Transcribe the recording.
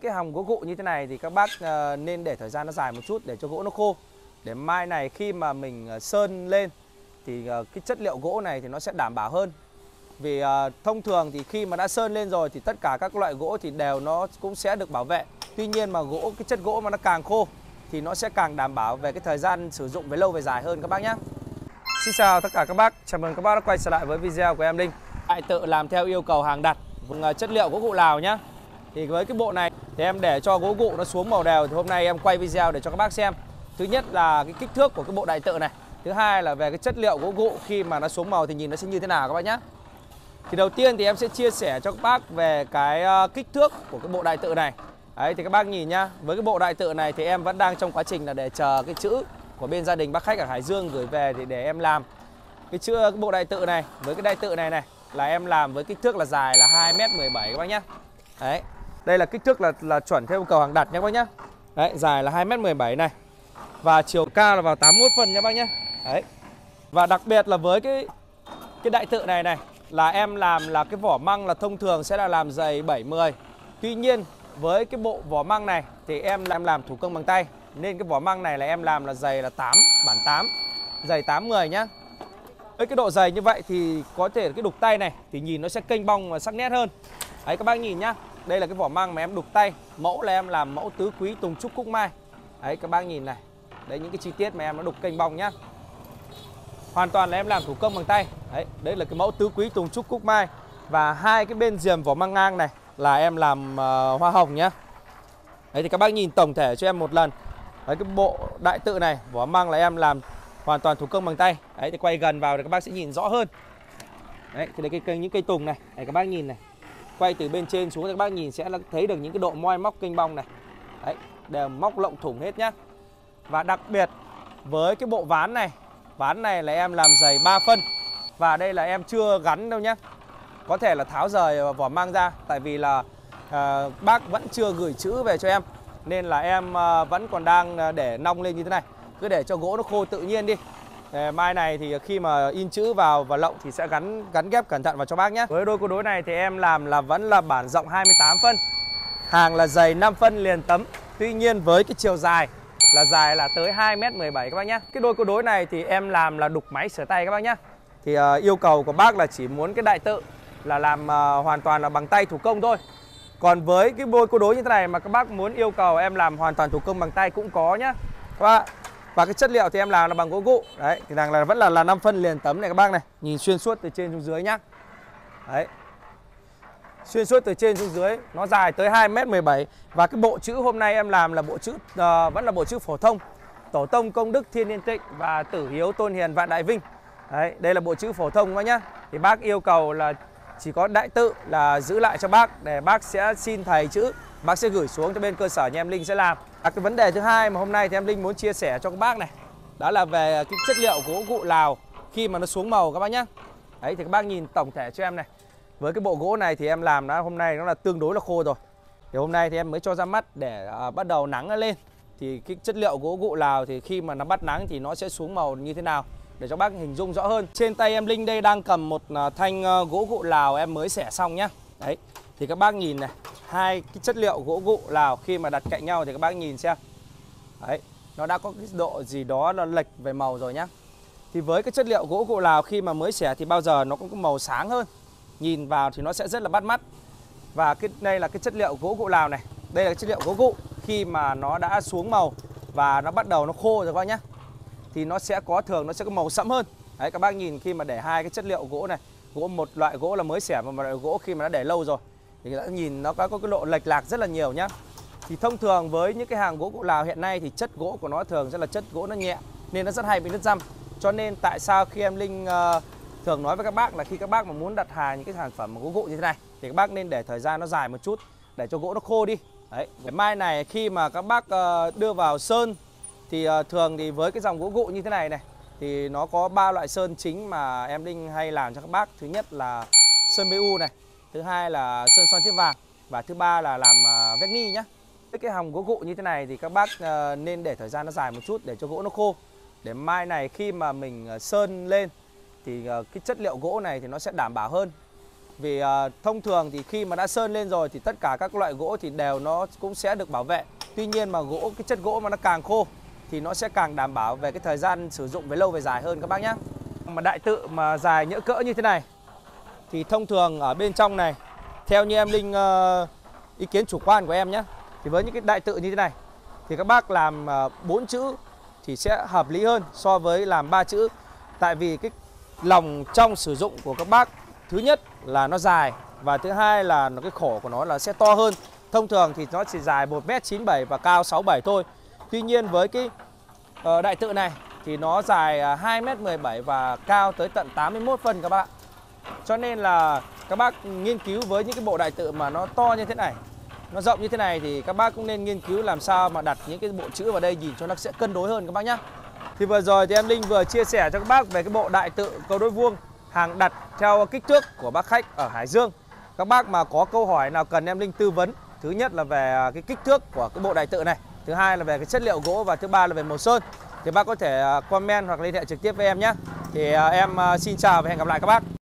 cái hòng gỗ gụ như thế này thì các bác nên để thời gian nó dài một chút để cho gỗ nó khô. Để mai này khi mà mình sơn lên thì cái chất liệu gỗ này thì nó sẽ đảm bảo hơn. Vì thông thường thì khi mà đã sơn lên rồi thì tất cả các loại gỗ thì đều nó cũng sẽ được bảo vệ. Tuy nhiên mà cái chất gỗ mà nó càng khô thì nó sẽ càng đảm bảo về cái thời gian sử dụng về lâu về dài hơn các bác nhé. Xin chào tất cả các bác, chào mừng các bác đã quay trở lại với video của em Linh. Đại tự làm theo yêu cầu hàng đặt, chất liệu gỗ gụ Lào nhá. Thì với cái bộ này thì em để cho gỗ gụ nó xuống màu đều, thì hôm nay em quay video để cho các bác xem. Thứ nhất là cái kích thước của cái bộ đại tự này, thứ hai là về cái chất liệu gỗ gụ khi mà nó xuống màu thì nhìn nó sẽ như thế nào các bác nhé. Thì đầu tiên thì em sẽ chia sẻ cho các bác về cái kích thước của cái bộ đại tự này. Đấy thì các bác nhìn nhá, với cái bộ đại tự này thì em vẫn đang trong quá trình là để chờ cái chữ của bên gia đình bác khách ở Hải Dương gửi về thì để em làm cái bộ đại tự này. Với cái đại tự này là em làm với kích thước là dài là 2m17 các bác nhá. Đấy, đây là kích thước là chuẩn theo yêu cầu hàng đặt nhé các bác nhá. Đấy, dài là 2m17 này. Và chiều cao là vào 81 phân nhé bác nhá. Đấy. Và đặc biệt là với cái đại tự này là em làm là cái vỏ măng là thông thường sẽ là làm dày 7-10. Tuy nhiên với cái bộ vỏ măng này thì em làm thủ công bằng tay, nên cái vỏ măng này là em làm là dày là 8, bản 8, dày 8-10 nhá. Với cái độ dày như vậy thì có thể cái đục tay này thì nhìn nó sẽ kênh bong và sắc nét hơn. Đấy các bác nhìn nhá. Đây là cái vỏ măng mà em đục tay. Mẫu là em làm mẫu tứ quý tùng trúc cúc mai. Đấy các bác nhìn này. Đấy những cái chi tiết mà em nó đục kênh bong nhá. Hoàn toàn là em làm thủ công bằng tay. Đấy là cái mẫu tứ quý tùng trúc cúc mai. Và hai cái bên rìm vỏ măng ngang này là em làm hoa hồng nhá. Đấy thì các bác nhìn tổng thể cho em một lần. Đấy cái bộ đại tự này, vỏ măng là em làm hoàn toàn thủ công bằng tay. Đấy thì quay gần vào thì các bác sẽ nhìn rõ hơn. Đấy thì đây những cây tùng này, đấy các bác nhìn này. Quay từ bên trên xuống thì các bác nhìn sẽ thấy được những cái độ moi móc kênh bong này. Đấy, đều móc lộng thủng hết nhá. Và đặc biệt với cái bộ ván này là em làm dày 3 phân. Và đây là em chưa gắn đâu nhá. Có thể là tháo rời vỏ măng ra, tại vì là bác vẫn chưa gửi chữ về cho em, nên là em vẫn còn đang để nong lên như thế này. Cứ để cho gỗ nó khô tự nhiên đi. Mai này thì khi mà in chữ vào và lộng thì sẽ gắn ghép cẩn thận vào cho bác nhé. Với đôi câu đối này thì em làm là vẫn là bản rộng 28 phân. Hàng là dày 5 phân liền tấm. Tuy nhiên với cái chiều dài là tới 2m17 các bác nhé. Cái đôi câu đối này thì em làm là đục máy sửa tay các bác nhé. Thì yêu cầu của bác là chỉ muốn cái đại tự là làm hoàn toàn là bằng tay thủ công thôi. Còn với cái đôi câu đối như thế này mà các bác muốn yêu cầu em làm hoàn toàn thủ công bằng tay cũng có nhá các bác. Và cái chất liệu thì em làm là bằng gỗ gụ. Đấy, thì là vẫn là 5 phân liền tấm này các bác này. Nhìn xuyên suốt từ trên xuống dưới nhá. Đấy. Xuyên suốt từ trên xuống dưới, nó dài tới 2m17. Và cái bộ chữ hôm nay em làm là bộ chữ vẫn là bộ chữ phổ thông. Tổ tông công đức thiên niên tịnh và tử hiếu tôn hiền vạn đại vinh. Đấy, đây là bộ chữ phổ thông các bác nhá. Thì bác yêu cầu là chỉ có đại tự là giữ lại cho bác, để bác sẽ xin thầy chữ, bác sẽ gửi xuống cho bên cơ sở nhà em Linh sẽ làm. Cái vấn đề thứ hai mà hôm nay thì em Linh muốn chia sẻ cho các bác này, đó là về cái chất liệu gỗ gụ Lào khi mà nó xuống màu các bác nhé. Đấy thì các bác nhìn tổng thể cho em này. Với cái bộ gỗ này thì em làm hôm nay nó là tương đối là khô rồi. Thì hôm nay thì em mới cho ra mắt để bắt đầu nắng nó lên. Thì cái chất liệu gỗ gụ Lào thì khi mà nó bắt nắng thì nó sẽ xuống màu như thế nào, để cho bác hình dung rõ hơn. Trên tay em Linh đây đang cầm một thanh gỗ gụ Lào em mới xẻ xong nhá. Đấy thì các bác nhìn này, hai cái chất liệu gỗ gụ Lào khi mà đặt cạnh nhau thì các bác nhìn xem. Đấy, nó đã có cái độ gì đó nó lệch về màu rồi nhá. Thì với cái chất liệu gỗ gụ Lào khi mà mới xẻ thì bao giờ nó có cái màu sáng hơn. Nhìn vào thì nó sẽ rất là bắt mắt. Và đây là cái chất liệu gỗ gụ Lào này. Đây là chất liệu gỗ gụ khi mà nó đã xuống màu và nó bắt đầu nó khô rồi các bác nhá. Thì nó sẽ có màu sẫm hơn. Đấy các bác nhìn khi mà để hai cái chất liệu gỗ này, một loại gỗ là mới xẻ và một loại gỗ khi mà nó để lâu rồi thì đã nhìn nó có cái độ lệch lạc rất là nhiều nhá. Thì thông thường với những cái hàng gỗ gụ Lào hiện nay thì chất gỗ của nó thường sẽ là chất gỗ nó nhẹ, nên nó rất hay bị nứt răm. Cho nên tại sao khi em Linh thường nói với các bác là khi các bác mà muốn đặt hàng những cái sản phẩm gỗ gụ như thế này thì các bác nên để thời gian nó dài một chút để cho gỗ nó khô đi. Đấy, mai này khi mà các bác đưa vào sơn thì thường thì với cái dòng gỗ gụ như thế này thì nó có 3 loại sơn chính mà em Linh hay làm cho các bác. Thứ nhất là sơn BU này, thứ hai là sơn xoan thiếp vàng và thứ ba là làm vét ni nhá. Cái hòng gỗ gụ như thế này thì các bác nên để thời gian nó dài một chút để cho gỗ nó khô. Để mai này khi mà mình sơn lên thì cái chất liệu gỗ này thì nó sẽ đảm bảo hơn. Vì thông thường thì khi mà đã sơn lên rồi thì tất cả các loại gỗ thì đều nó cũng sẽ được bảo vệ. Tuy nhiên mà cái chất gỗ mà nó càng khô thì nó sẽ càng đảm bảo về cái thời gian sử dụng về lâu về dài hơn các bác nhé. Mà đại tự mà dài nhỡ cỡ như thế này thì thông thường ở bên trong này, theo như em Linh ý kiến chủ quan của em nhé, thì với những cái đại tự như thế này thì các bác làm 4 chữ thì sẽ hợp lý hơn so với làm 3 chữ. Tại vì cái lòng trong sử dụng của các bác, thứ nhất là nó dài và thứ hai là cái khổ của nó là sẽ to hơn. Thông thường thì nó chỉ dài 1m97 và cao 67 thôi. Tuy nhiên với cái đại tự này thì nó dài 2m17 và cao tới tận 81 phân các bác ạ. Cho nên là các bác nghiên cứu với những cái bộ đại tự mà nó to như thế này, nó rộng như thế này thì các bác cũng nên nghiên cứu làm sao mà đặt những cái bộ chữ vào đây nhìn cho nó sẽ cân đối hơn các bác nhé. Thì vừa rồi thì em Linh vừa chia sẻ cho các bác về cái bộ đại tự cầu đối vuông hàng đặt theo kích thước của bác khách ở Hải Dương. Các bác mà có câu hỏi nào cần em Linh tư vấn, thứ nhất là về cái kích thước của cái bộ đại tự này, thứ hai là về cái chất liệu gỗ và thứ ba là về màu sơn, thì bác có thể comment hoặc liên hệ trực tiếp với em nhé. Thì em xin chào và hẹn gặp lại các bác.